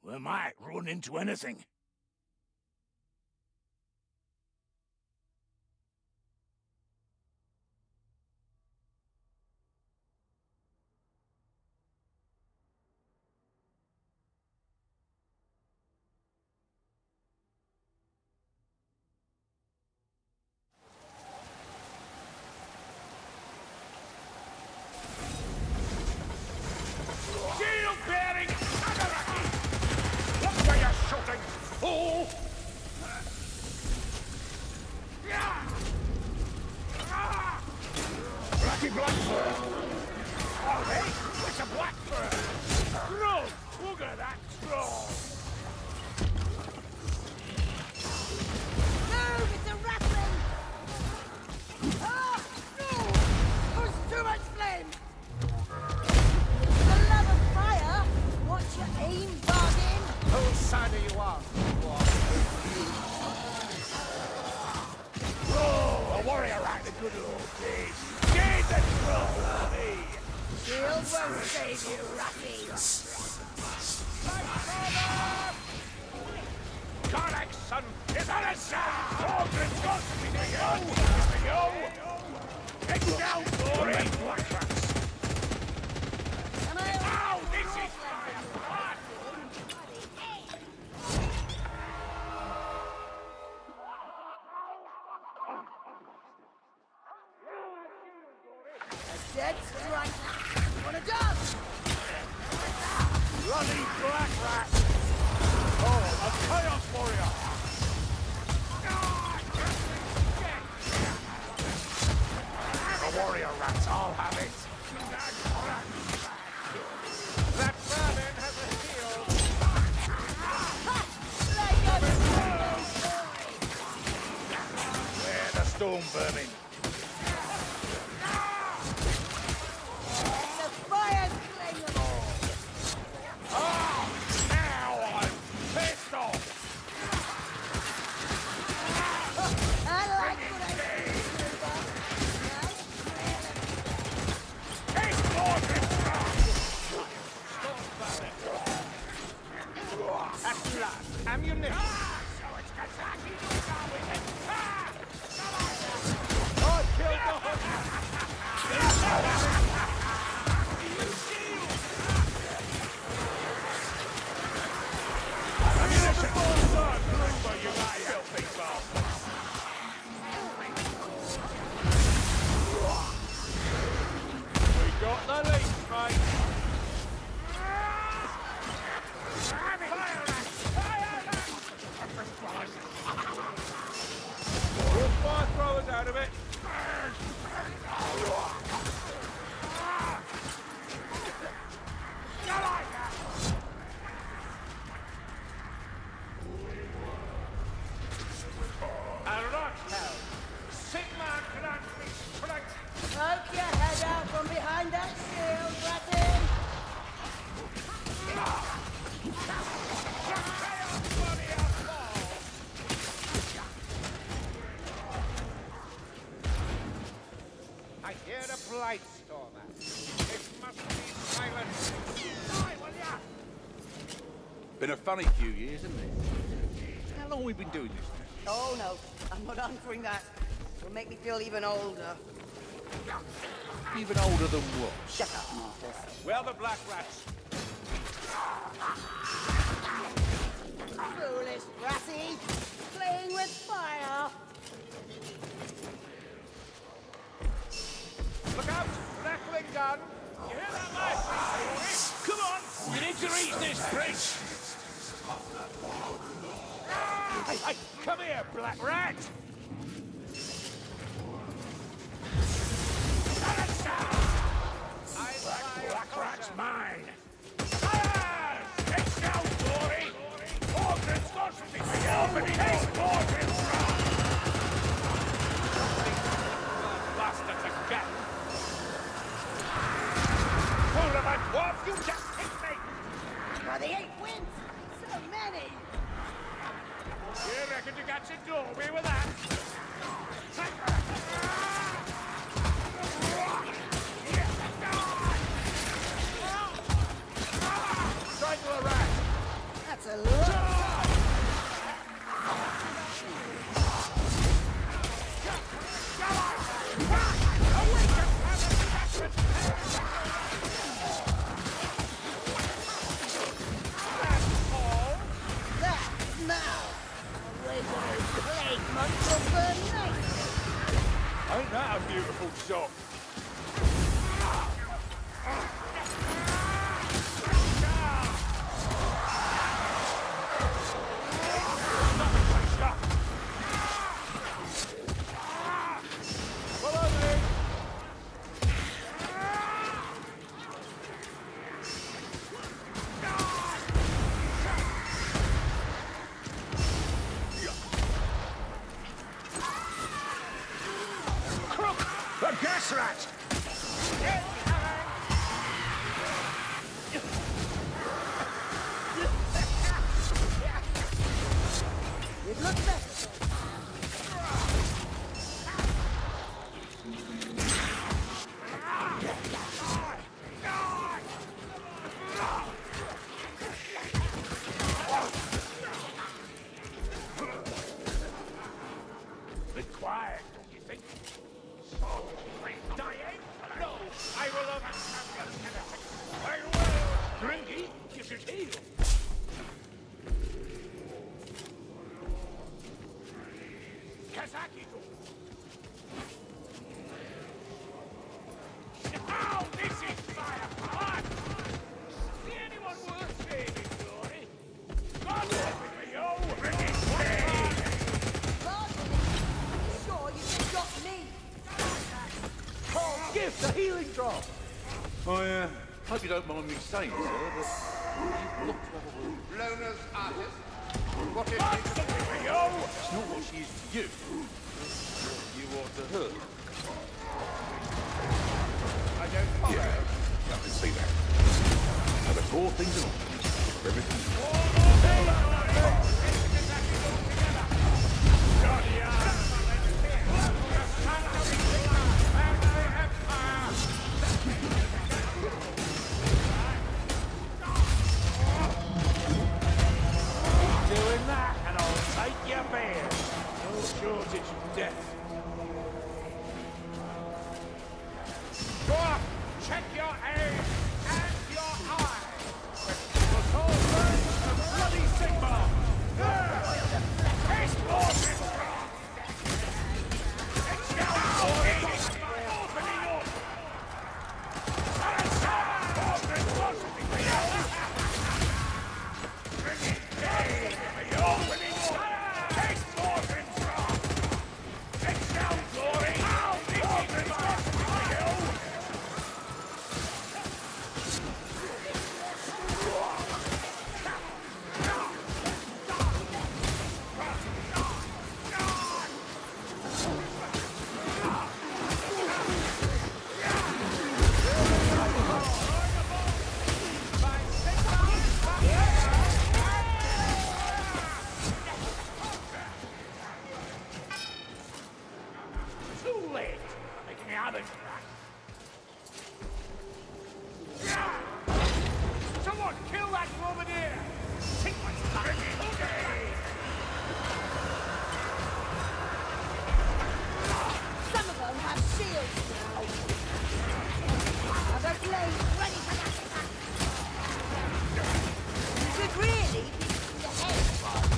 We might run into anything. Shield bearing! Agaraki! Look where you're shooting, fool! Blacky Blackbird! Oh, hey! It's a blackbird! Troll! Look at that troll! Move! It's a rattling! Ah! No! There's too much flame! For the love of fire! Watch your aim, bargain! Whose side are you on? Oh, a warrior right the good old days. Gaze the troll, me! Shield won't save you, Ratty! Karlak's son is on a sound! Aldrin's got to be the yo! Take down, glory! Black rats! And I Ow, this is fire! a dead strike! Wanna dance? Bloody black rat! Oh, a chaos warrior! The warrior rats all have it! That vermin has a shield! Where the storm vermin? The fire's claim them all! Oh, now I'm pissed off! I like what I see, Silver. Taste more At last, ammunition! So it's Kazaki who's on with it! I killed the We got the lead, mate! We'll fire throwers out of it! Poke your head out from behind that shield, Ratty! I hear a blight stormer. It must be silent. Been a funny few years, hasn't it? How long have we been doing this now? Oh no, I'm not answering that. It'll make me feel even older. Even older than what? Shut up, Marcus. Well, the black rats. Foolish Ratty! Playing with fire! Look out! Crackling gun! You hear that, mate? Come on! You need to reach this bridge! Hey, come here, black rat! Black rat's mine! Fire! Take down, glory! Aldrin's got something for you, but he takes Aldrin's wrong! Bastards again! Fool of a dwarf, you just hit me! By the 8 wins! So many! You reckon you got your doorway with that? Strangle a rat! That's Proper nice. Ain't that a beautiful shot? The gas rat! It looks better. Be quiet, don't you think? Dying? No, I will overcome your I will. Drinky, you should heal. Kazaki. Ow, this is fire! See anyone worth saving, Glory? God help me, yo! Bring it down! Sure, you just got me. Carl's gift, a healing drop. I hope you don't mind me saying, sir, but you've got to have a word. Loner's artist. What is God, it? something for you! It's not what she is to you. It's what you are to her. I don't follow. Yeah, I can see that. Now the four things are on. Everything. Doing that, and I'll take your beer. No shortage of death. Go up, check your aim and your eye. The whole burn a bloody sigma. It's morning. It's now morning. Opening up. Opening up. It's morning. It's now glory. Too late. Making me out of Someone kill that woman here! Take my time! Some of them have shields now. Other blades ready for that attack. You should really be in the head.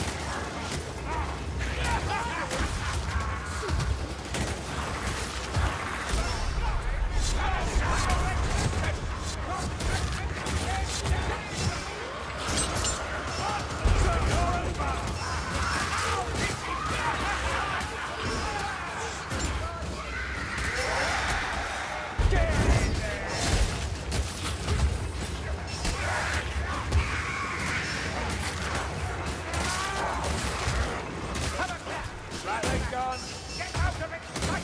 Right leg gone. Get out of it! Right.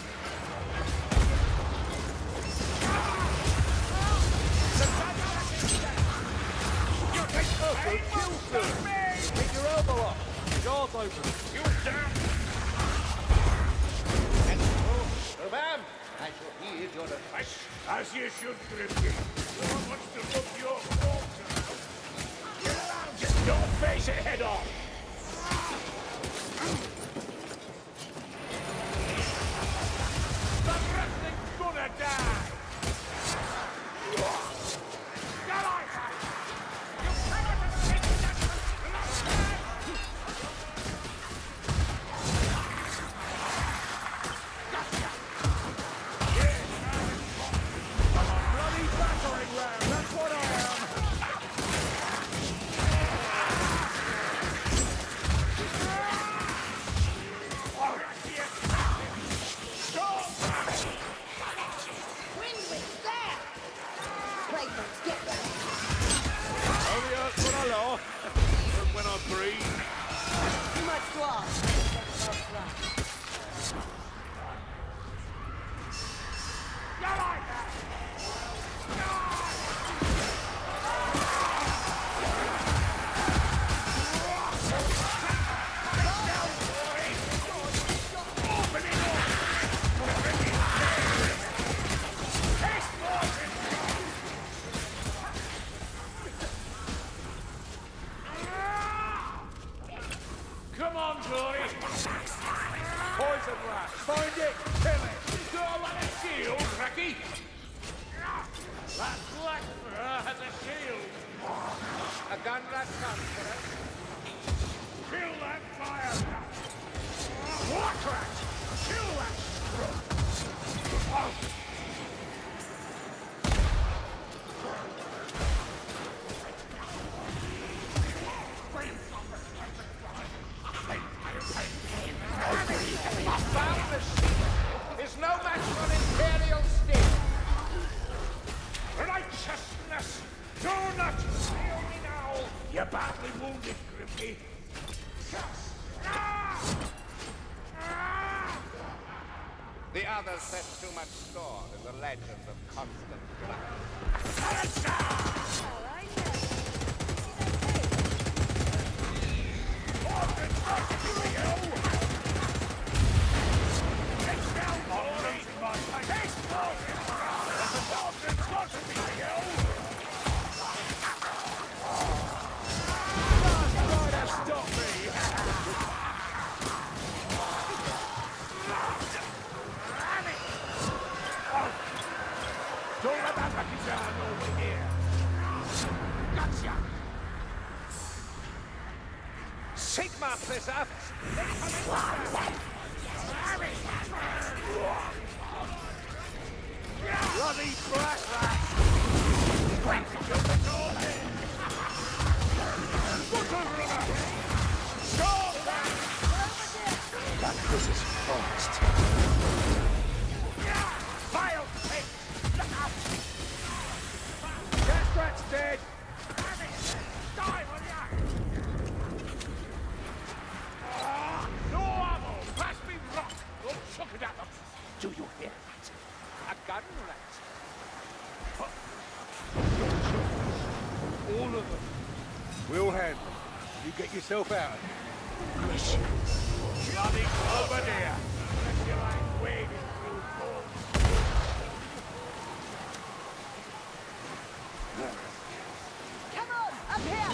You take kill soon. Keep your elbow up. Jaws open. You damn! Oh, ma'am, I shall heed your advice. As you should, Grimby. No one wants to look your fault now. Get around, just don't face it head on. The wrestling's gonna die. Get on, you cannot escape that. Find it, kill it! Do I want a shield, Reki? That black fur has a shield! A gun rat comes for us. Kill that fire rat! Black rat! Kill that scrub! Boundless is no match for Imperial steel. Righteousness! Do not fail me now! You're badly wounded, Grimke. The others set too much store in the legend of constant blood. Well, I know. This is okay. Don't let that lucky sound over here. Gotcha! Sigma, Prisser! Bloody black rat! Stop that! This is fast. Vile pig! Look out! Gas rat's dead! Die, will ya? No ammo! Pass me rock! Don't chuck it at them! Do you hear that? A gun rat! All of them. We'll handle them. You get yourself out of here. Bloody over there! Unless you like wading through cold. Come on, up here!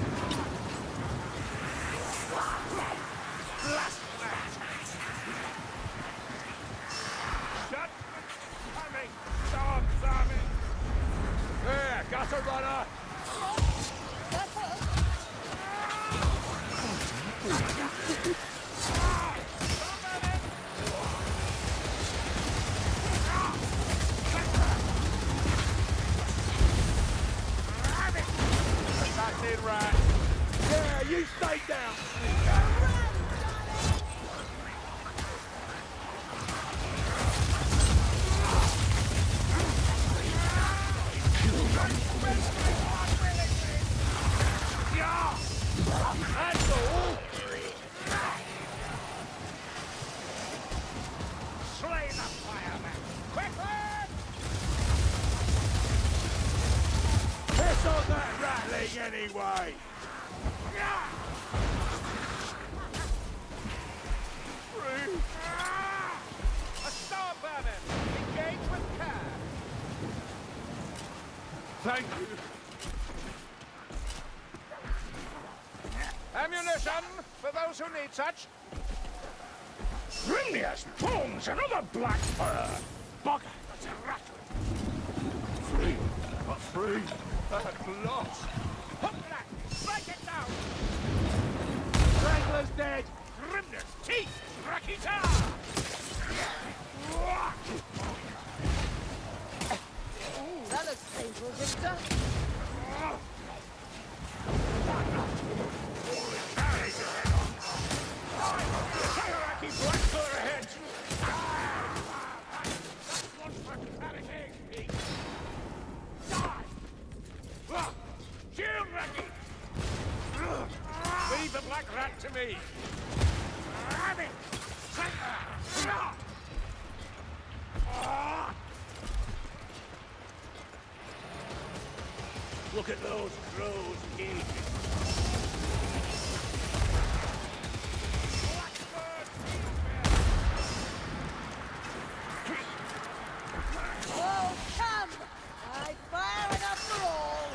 Blast that! Judgment's coming! Storm's army! There, got a runner! That's all. Assassin rat! Yeah, you stay down! Yeah! That's all! Slay the fireman! Quickly! Piss on that rattling anyway! Free! A star vermin! Engage with care! Thank you! Ammunition for those who need such. Grimnia's bones! Another black fur! Bugger, that's a rattler! Free! But free! At last! Hook that! Strike it down! Strangler's dead! Grimnia's teeth! Rakita! Ooh, that looks painful, Victor. Kairaki black fur ahead! That's one for carrying! Die! Shield, Raki! Leave the black rat to me! Have it! Look at those crows gaping! Oh, come! I fire enough for all!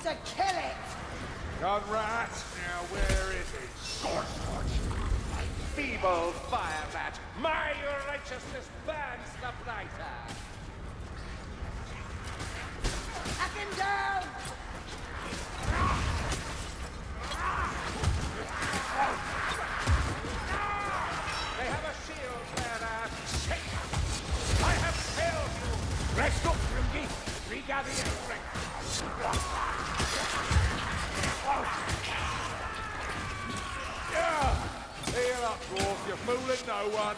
to kill it! Gone rat. Now where is it? Scorch. Feeble fire rat, my righteousness burns the brighter. Hack him down! They have a shield bearer. Shake! I have failed you. Rest up, Grimgy. Regather your strength. Yeah! Heal up, dwarf. You're fooling no one.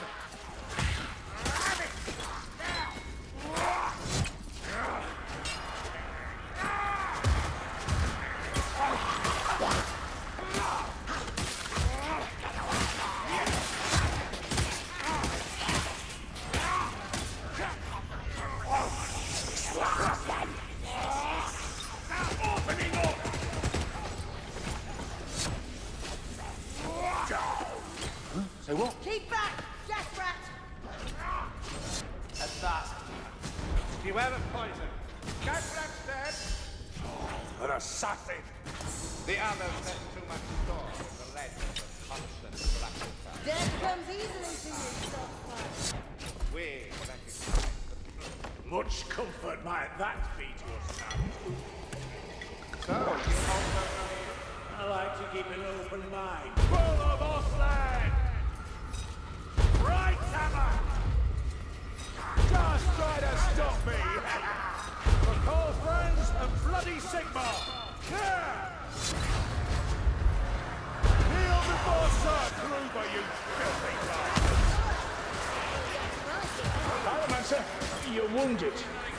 Say what? Keep back, death rat! At last. Beware of poison. Gas rat's dead. An assassin. The others set too much store in the legend of constant sacrifice. Death comes easily to you, Stockfire. We recognize the truth. Much comfort might that be to us now. So, you also I like to keep an open mind. Full of Osland! Right, Hammer! Just try to stop me! For Cold Friends and bloody Sigmar! Yeah! Kneel before Sir Kruber, you filthy bastards! Pyromancer, you're wounded.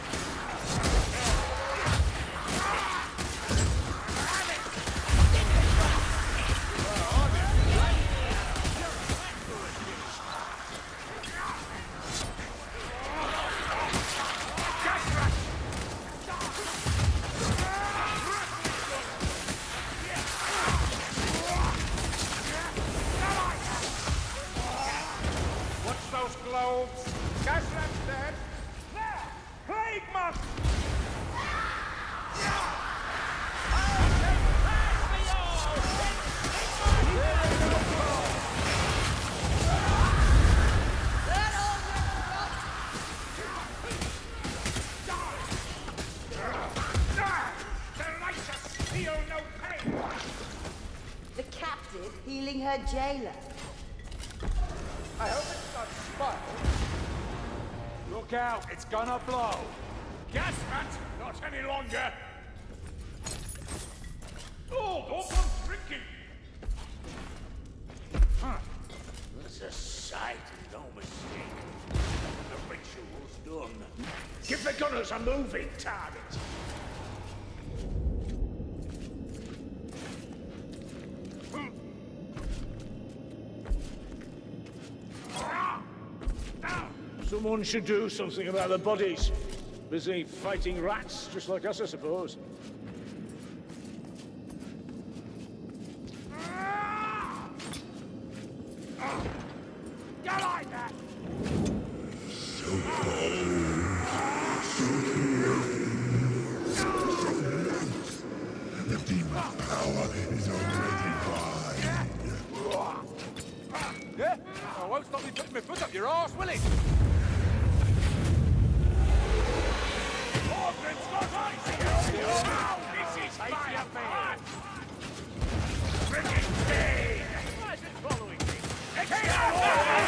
those globes. Gas rat's dead. There! Plague monk! The captive healing her jailer. I hope it's not spoiled. Look out, it's gonna blow. Gas mat, not any longer. Oh, don't come drinking. Huh. That's a sight, no mistake. The ritual's done. Give the gunners a moving target. Someone should do something about the bodies. Busy fighting rats, just like us, I suppose. You like that? The demon power is already mine. Yeah? I won't stop me putting my foot up your arse, will it? This is fire man! Friggin' pain! Why is it following me?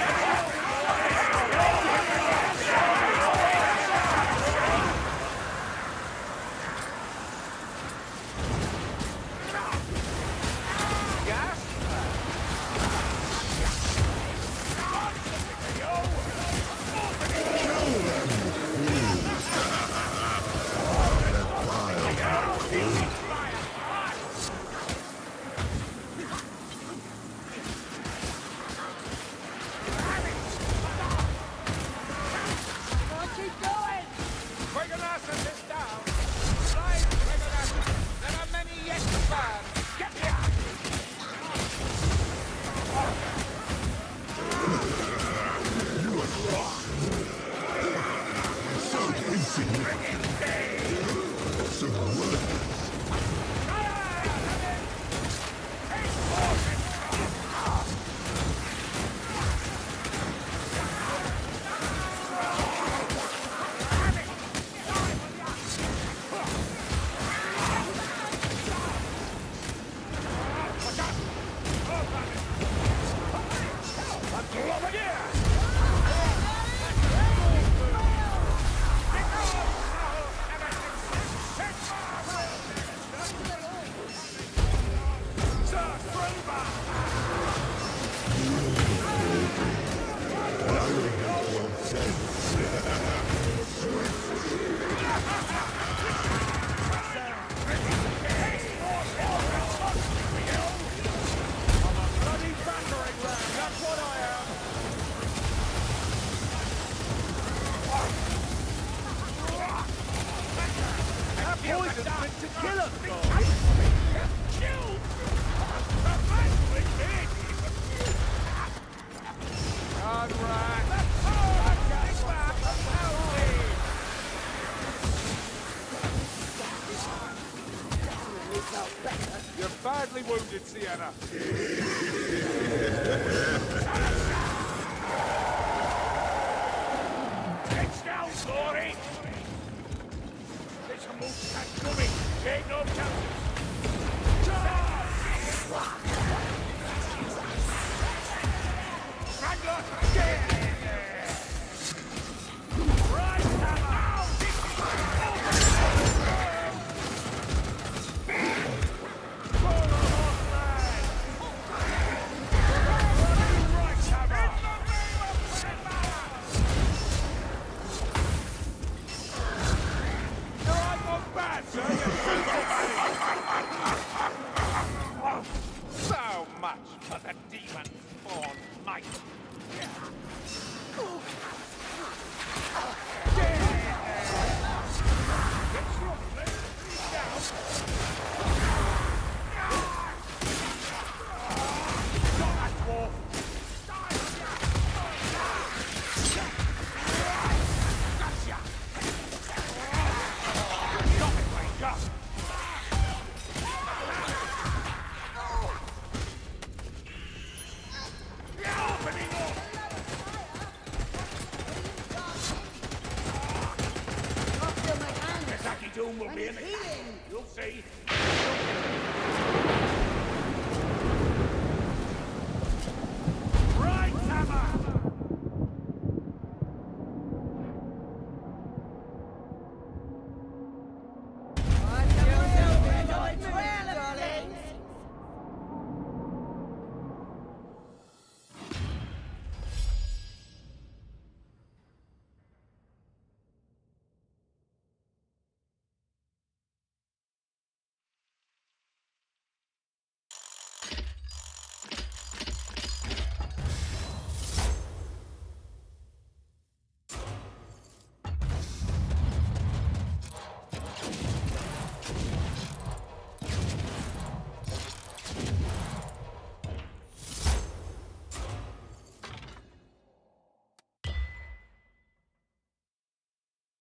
to kill him, boy! Killed! The man with me! God, right! You're badly wounded, Sienna. It's down, Glory! There's a multi-cat coming. Take no chances. Strangler! Get in there! Right hammer! So much for the demon-born might. Doom will be in the Healing! You'll see.